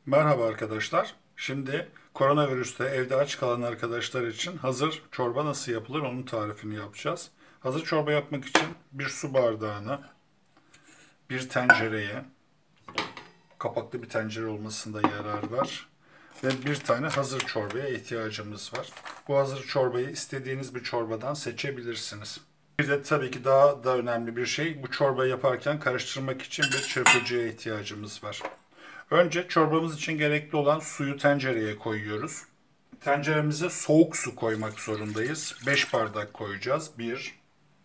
Merhaba arkadaşlar. Şimdi koronavirüste evde aç kalan arkadaşlar için hazır çorba nasıl yapılır onun tarifini yapacağız. Hazır çorba yapmak için bir su bardağına, bir tencereye, kapaklı bir tencere olmasında yarar var ve bir tane hazır çorbaya ihtiyacımız var. Bu hazır çorbayı istediğiniz bir çorbadan seçebilirsiniz. Bir de tabii ki daha da önemli bir şey, bu çorbayı yaparken karıştırmak için bir çırpıcıya ihtiyacımız var. Önce çorbamız için gerekli olan suyu tencereye koyuyoruz. Tenceremize soğuk su koymak zorundayız. 5 bardak koyacağız. 1,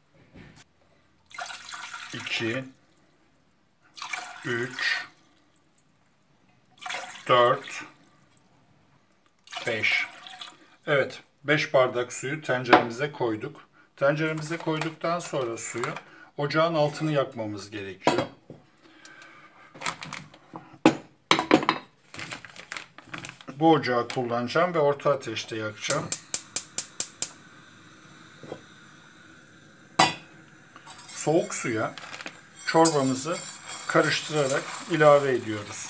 2, 3, 4, 5. Evet, 5 bardak suyu tenceremize koyduk. Tenceremize koyduktan sonra suyu ocağın altını yakmamız gerekiyor. Bu ocağı kullanacağım ve orta ateşte yakacağım. Soğuk suya çorbamızı karıştırarak ilave ediyoruz.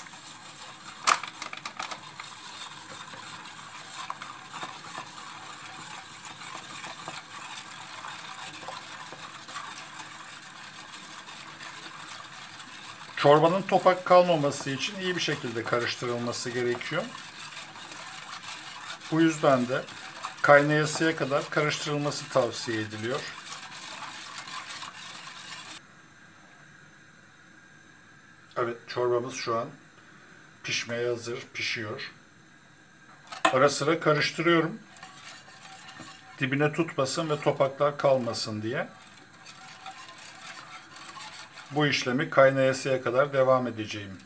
Çorbanın topak kalmaması için iyi bir şekilde karıştırılması gerekiyor. Bu yüzden de kaynayasıya kadar karıştırılması tavsiye ediliyor. Evet, çorbamız şu an pişmeye hazır, pişiyor. Ara sıra karıştırıyorum. Dibine tutmasın ve topaklar kalmasın diye. Bu işlemi kaynayasıya kadar devam edeceğim.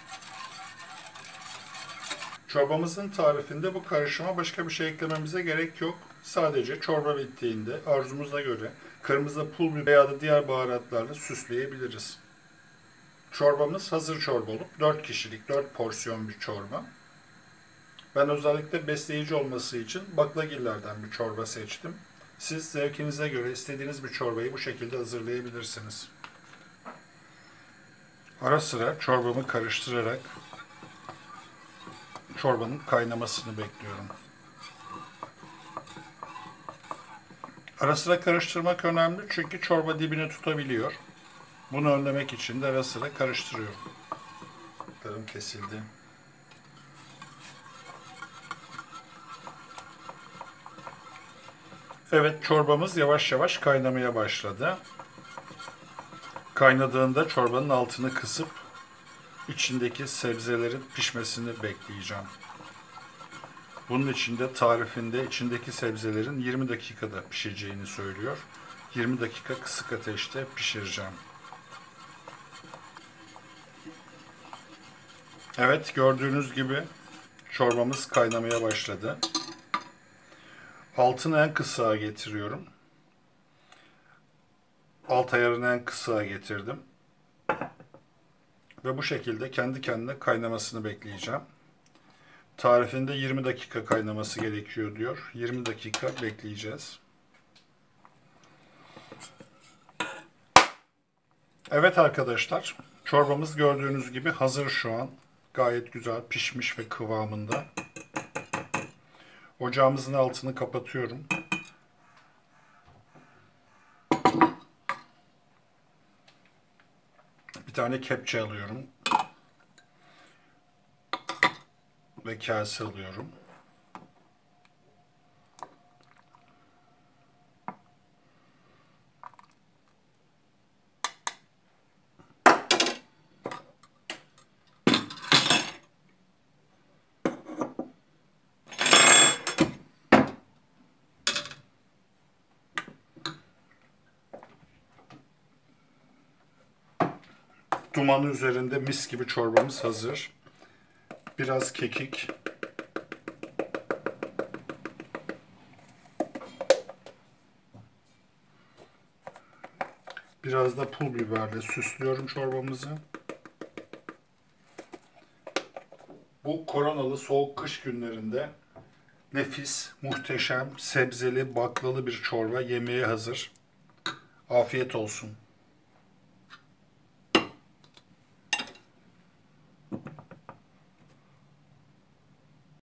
Çorbamızın tarifinde bu karışıma başka bir şey eklememize gerek yok. Sadece çorba bittiğinde arzumuza göre kırmızı pul biber veya da diğer baharatlarla süsleyebiliriz. Çorbamız hazır çorba olup 4 kişilik 4 porsiyon bir çorba. Ben özellikle besleyici olması için baklagillerden bir çorba seçtim. Siz zevkinize göre istediğiniz bir çorbayı bu şekilde hazırlayabilirsiniz. Ara sıra çorbamı karıştırarak çorbanın kaynamasını bekliyorum. Ara sıra karıştırmak önemli çünkü çorba dibine tutabiliyor. Bunu önlemek için de ara sıra karıştırıyorum. Tarım kesildi. Evet, çorbamız yavaş yavaş kaynamaya başladı. Kaynadığında çorbanın altını kısıp içindeki sebzelerin pişmesini bekleyeceğim. Bunun için de tarifinde içindeki sebzelerin 20 dakikada pişeceğini söylüyor. 20 dakika kısık ateşte pişireceğim. Evet, gördüğünüz gibi çorbamız kaynamaya başladı. Altını en kısığa getiriyorum. Alt ayarını en kısığa getirdim. Ve bu şekilde kendi kendine kaynamasını bekleyeceğim. Tarifinde 20 dakika kaynaması gerekiyor diyor. 20 dakika bekleyeceğiz. Evet arkadaşlar, çorbamız gördüğünüz gibi hazır şu an. Gayet güzel pişmiş ve kıvamında. Ocağımızın altını kapatıyorum. Bir tane kepçe alıyorum. Ve kase alıyorum. Dumanı üzerinde mis gibi çorbamız hazır. Biraz kekik. Biraz da pul biberle süslüyorum çorbamızı. Bu koronalı soğuk kış günlerinde nefis, muhteşem, sebzeli, baklalı bir çorba yemeğe hazır. Afiyet olsun.